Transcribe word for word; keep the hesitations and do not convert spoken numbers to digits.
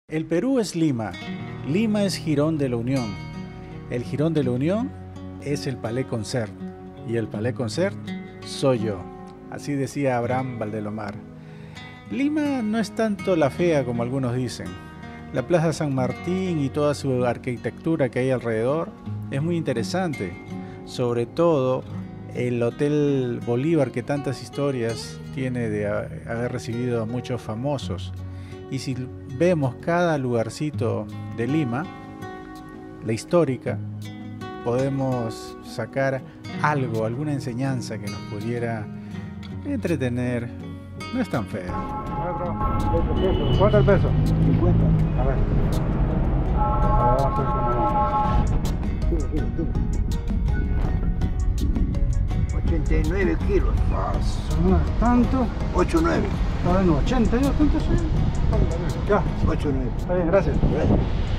El Perú es Lima, Lima es Jirón de la Unión, el Jirón de la Unión es el Palais Concert y el Palais Concert soy yo, así decía Abraham Valdelomar. Lima no es tanto la fea como algunos dicen. La Plaza San Martín y toda su arquitectura que hay alrededor es muy interesante, sobre todo el Hotel Bolívar que tantas historias tiene de haber recibido a muchos famosos. Y si vemos cada lugarcito de Lima, la histórica, podemos sacar algo, alguna enseñanza que nos pudiera entretener. No es tan feo. ¿Cuánto el peso? cincuenta. A ver. A ver, vamos a hacer como... ochenta y nueve kilos. No es tanto. ochenta y nueve. Ahora no, ochenta, yo, ¿cuánto soy? Ya. ochenta y nueve. Está bien, gracias. Gracias.